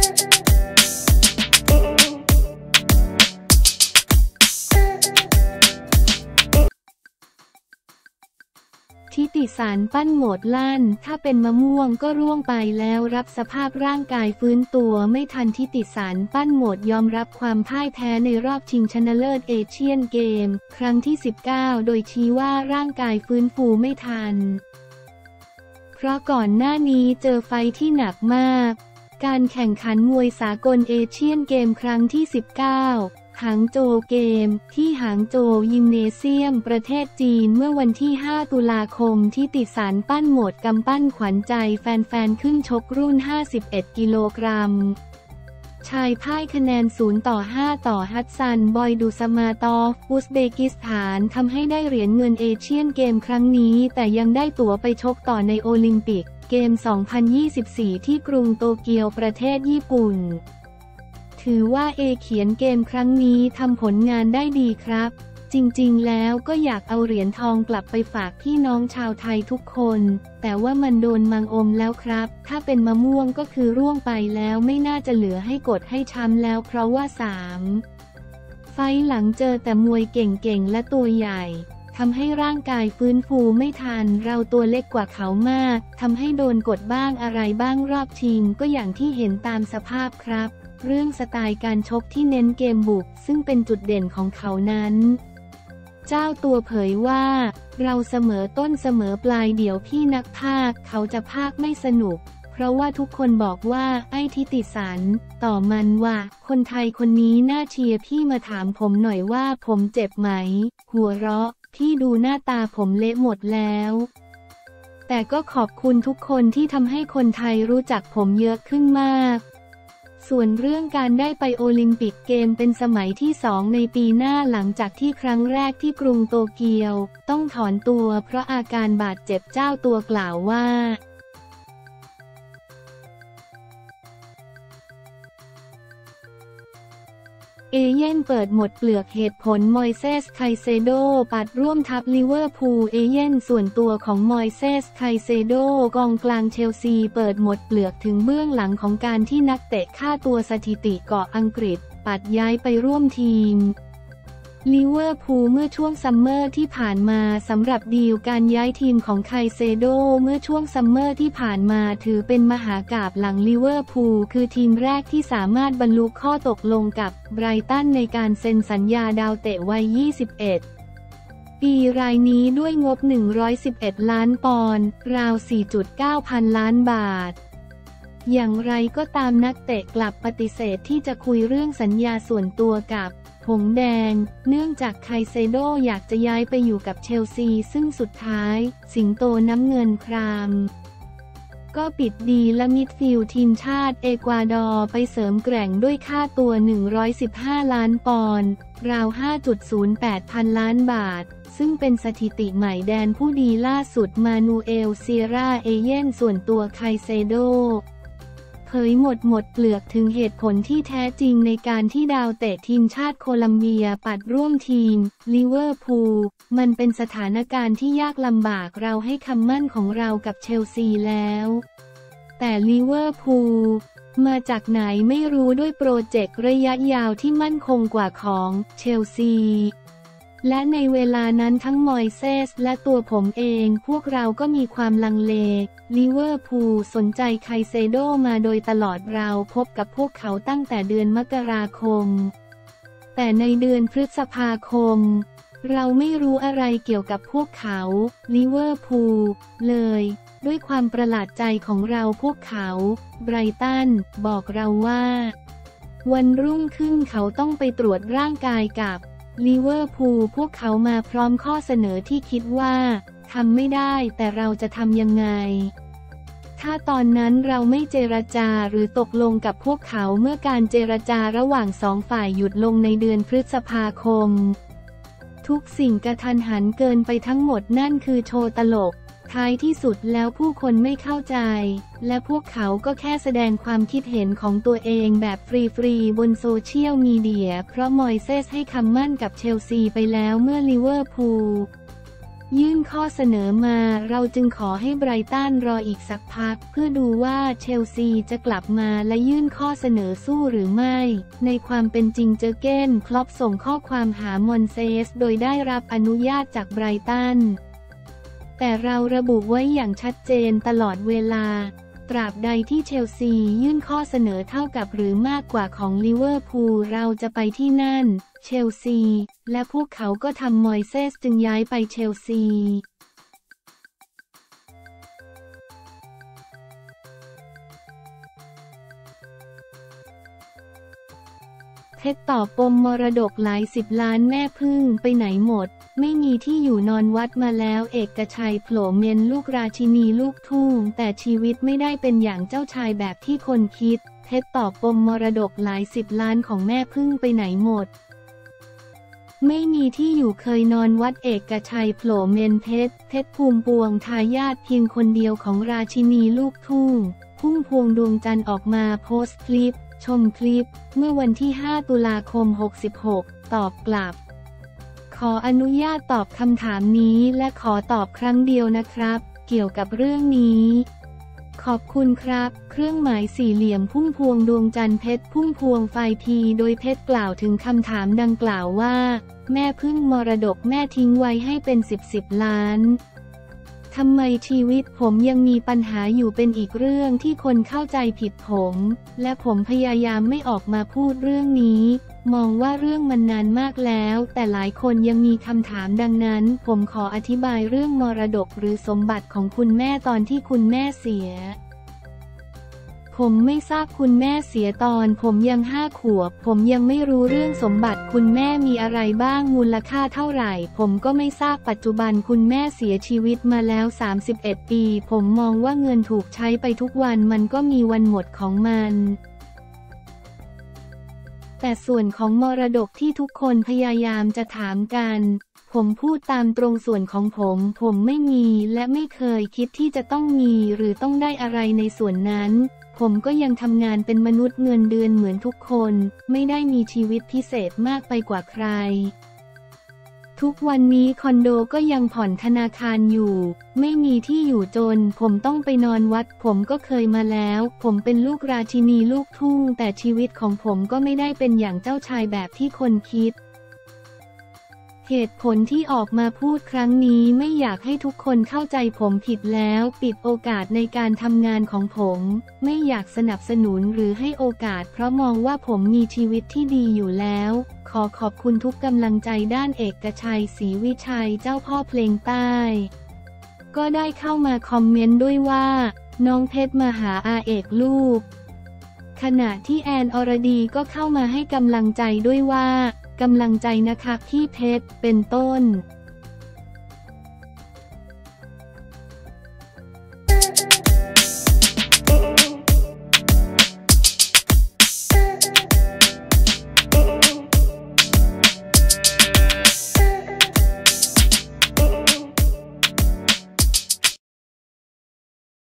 ทิติสารปั้นโหมดลั่นถ้าเป็นมะม่วงก็ร่วงไปแล้วรับสภาพร่างกายฟื้นตัวไม่ทันทิติสารปั้นโหมดยอมรับความพ่ายแพ้ในรอบชิงชนะเลิศเอเชียนเกมครั้งที่ 19 โดยชี้ว่าร่างกายฟื้นฟูไม่ทันเพราะก่อนหน้านี้เจอไฟที่หนักมากการแข่งขันมวยสากลเอเชียนเกมครั้งที่ 19หางโจวเกมที่หางโจวยิมเนเซียมประเทศจีนเมื่อวันที่ 5 ตุลาคมทิติสารปั้นโหมดกำปั้นขวัญใจแฟนๆขึ้นชกรุ่น 51 กิโลกรัมชายพ่ายคะแนน 0-5 ต่อฮัสซันบอยดูสมาตอฟอุซเบกิสถานทำให้ได้เหรียญเงินเอเชียนเกมครั้งนี้แต่ยังได้ตั๋วไปชกต่อในโอลิมปิกเกม 2024 ที่กรุงโตเกียวประเทศญี่ปุ่นถือว่าเขียนเกมครั้งนี้ทำผลงานได้ดีครับจริงๆแล้วก็อยากเอาเหรียญทองกลับไปฝากพี่น้องชาวไทยทุกคนแต่ว่ามันโดนมังอมแล้วครับถ้าเป็นมะม่วงก็คือร่วงไปแล้วไม่น่าจะเหลือให้กดให้ช้ำแล้วเพราะว่า3 ไฟล์หลังเจอแต่มวยเก่งๆและตัวใหญ่ทำให้ร่างกายฟื้นฟูไม่ทันเราตัวเล็กกว่าเขามากทำให้โดนกดบ้างอะไรบ้างรอบชิงก็อย่างที่เห็นตามสภาพครับเรื่องสไตล์การชกที่เน้นเกมบุกซึ่งเป็นจุดเด่นของเขานั้นเจ้าตัวเผยว่าเราเสมอต้นเสมอปลายเดี๋ยวพี่นักพากย์เขาจะพากย์ไม่สนุกเพราะว่าทุกคนบอกว่าไอ้ทิติสารต่อมันว่าคนไทยคนนี้น่าเชียร์พี่มาถามผมหน่อยว่าผมเจ็บไหมหัวเราะพี่ดูหน้าตาผมเละหมดแล้วแต่ก็ขอบคุณทุกคนที่ทำให้คนไทยรู้จักผมเยอะขึ้นมากส่วนเรื่องการได้ไปโอลิมปิกเกมเป็นสมัยที่ 2ในปีหน้าหลังจากที่ครั้งแรกที่กรุงโตเกียวต้องถอนตัวเพราะอาการบาดเจ็บเจ้าตัวกล่าวว่าเอเย่นเปิดหมดเปลือกเหตุผลมอยเซสไคเซโดปัดร่วมทัพลิเวอร์พูลเอเย่นส่วนตัวของมอยเซสไคเซโดกองกลางเชลซีเปิดหมดเปลือกถึงเบื้องหลังของการที่นักเตะค่าตัวสถิติเกาะอังกฤษปัดย้ายไปร่วมทีมลิเวอร์พูลเมื่อช่วงซัมเมอร์ที่ผ่านมาสำหรับดีลการย้ายทีมของไคเซโดเมื่อช่วงซัมเมอร์ที่ผ่านมาถือเป็นมหากาพย์หลังลิเวอร์พูลคือทีมแรกที่สามารถบรรลุข้อตกลงกับไบรตันในการเซ็นสัญญาดาวเตะวัย 21 ปีรายนี้ด้วยงบ 111 ล้านปอนด์ราว 4.9 พันล้านบาทอย่างไรก็ตามนักเตะกลับปฏิเสธที่จะคุยเรื่องสัญญาส่วนตัวกับหงแดงเนื่องจากไคเซโดอยากจะย้ายไปอยู่กับเชลซีซึ่งสุดท้ายสิงโตน้ำเงินครามก็ปิดดีและมิดฟิลด์ทีมชาติเอกวาดอร์ไปเสริมแกร่งด้วยค่าตัว 115 ล้านปอนด์ราว 5.08 พันล้านบาทซึ่งเป็นสถิติใหม่แดนผู้ดีล่าสุดมานูเอลเซียร่าเอเย่นส่วนตัวไคเซโดเผยหมดเปลือกถึงเหตุผลที่แท้จริงในการที่ดาวเตะทีมชาติโคลัมเบียปัดร่วมทีมลิเวอร์พูลมันเป็นสถานการณ์ที่ยากลำบากเราให้คำมั่นของเรากับเชลซีแล้วแต่ลิเวอร์พูลมาจากไหนไม่รู้ด้วยโปรเจกต์ระยะยาวที่มั่นคงกว่าของเชลซีและในเวลานั้นทั้งมอยเซสและตัวผมเองพวกเราก็มีความลังเลลิเวอร์พูลสนใจไคเซโดมาโดยตลอดเราพบกับพวกเขาตั้งแต่เดือนมกราคมแต่ในเดือนพฤษภาคมเราไม่รู้อะไรเกี่ยวกับพวกเขาลิเวอร์พูลเลยด้วยความประหลาดใจของเราพวกเขาไบรตันบอกเราว่าวันรุ่งขึ้นเขาต้องไปตรวจร่างกายกับลิเวอร์พูลพวกเขามาพร้อมข้อเสนอที่คิดว่าทำไม่ได้แต่เราจะทำยังไงถ้าตอนนั้นเราไม่เจรจาหรือตกลงกับพวกเขาเมื่อการเจรจาระหว่าง2 ฝ่ายหยุดลงในเดือนพฤษภาคมทุกสิ่งกระทันหันเกินไปทั้งหมดนั่นคือโชว์ตลกท้ายที่สุดแล้วผู้คนไม่เข้าใจและพวกเขาก็แค่แสดงความคิดเห็นของตัวเองแบบฟรีๆบนโซเชียลมีเดียเพราะมอยเซสให้คำมั่นกับเชลซีไปแล้วเมื่อลิเวอร์พูลยื่นข้อเสนอมาเราจึงขอให้ไบรตันรออีกสักพักเพื่อดูว่าเชลซีจะกลับมาและยื่นข้อเสนอสู้หรือไม่ในความเป็นจริงเจอร์เก้นคล็อปส่งข้อความหามอนเซสโดยได้รับอนุญาตจากไบรตันแต่เราระบุไว้อย่างชัดเจนตลอดเวลาตราบใดที่เชลซียื่นข้อเสนอเท่ากับหรือมากกว่าของลิเวอร์พูลเราจะไปที่นั่นเชลซีและพวกเขาก็ทำมอยเซสจึงย้ายไปเชลซีเท็จตอบปมมรดกหลาย10 ล้านแม่พึ่งไปไหนหมดไม่มีที่อยู่นอนวัดมาแล้วเอกชัยโผล่เมนลูกราชินีลูกทุ่งแต่ชีวิตไม่ได้เป็นอย่างเจ้าชายแบบที่คนคิดเท็จตอบปมมรดกหลาย10 ล้านของแม่พึ่งไปไหนหมดไม่มีที่อยู่เคยนอนวัดเอกชัยโผล่เมนเพชรภูมิพวงทายาทเพียงคนเดียวของราชินีลูกทุ่งพุ่มพวงดวงจันทร์ออกมาโพสต์คลิปชมคลิปเมื่อวันที่5 ตุลาคม 66ตอบกลับขออนุญาตตอบคำถามนี้และขอตอบครั้งเดียวนะครับเกี่ยวกับเรื่องนี้ขอบคุณครับเครื่องหมายสี่เหลี่ยมพุ่มพวงดวงจันทร์เพชรพุ่มพวงไฟพีโดยเพชรกล่าวถึงคำถามดังกล่าวว่าแม่พึ่งมรดกแม่ทิ้งไว้ให้เป็น10 ล้านทำไมชีวิตผมยังมีปัญหาอยู่เป็นอีกเรื่องที่คนเข้าใจผิดผมและผมพยายามไม่ออกมาพูดเรื่องนี้มองว่าเรื่องมันนานมากแล้วแต่หลายคนยังมีคำถามดังนั้นผมขออธิบายเรื่องมรดกหรือสมบัติของคุณแม่ตอนที่คุณแม่เสียผมไม่ทราบคุณแม่เสียตอนผมยัง5 ขวบผมยังไม่รู้เรื่องสมบัติคุณแม่มีอะไรบ้างมูลค่าเท่าไหร่ผมก็ไม่ทราบปัจจุบันคุณแม่เสียชีวิตมาแล้ว31 ปีผมมองว่าเงินถูกใช้ไปทุกวันมันก็มีวันหมดของมันแต่ส่วนของมรดกที่ทุกคนพยายามจะถามกันผมพูดตามตรงส่วนของผมไม่มีและไม่เคยคิดที่จะต้องมีหรือต้องได้อะไรในส่วนนั้นผมก็ยังทำงานเป็นมนุษย์เงินเดือนเหมือนทุกคนไม่ได้มีชีวิตพิเศษมากไปกว่าใครทุกวันนี้คอนโดก็ยังผ่อนธนาคารอยู่ไม่มีที่อยู่จนผมต้องไปนอนวัดผมก็เคยมาแล้วผมเป็นลูกราชินีลูกทุ่งแต่ชีวิตของผมก็ไม่ได้เป็นอย่างเจ้าชายแบบที่คนคิดเหตุผลที่ออกมาพูดครั้งนี้ไม่อยากให้ทุกคนเข้าใจผมผิดแล้วปิดโอกาสในการทำงานของผมไม่อยากสนับสนุนหรือให้โอกาสเพราะมองว่าผมมีชีวิตที่ดีอยู่แล้วขอขอบคุณทุกกำลังใจด้านเอกชัยศรีวิชัยเจ้าพ่อเพลงใต้ก็ได้เข้ามาคอมเมนต์ด้วยว่าน้องเพชรมาหาอาเอกลูกขณะที่แอนอรดีก็เข้ามาให้กำลังใจด้วยว่ากำลังใจนะครับพี่เพชรเป็นต้น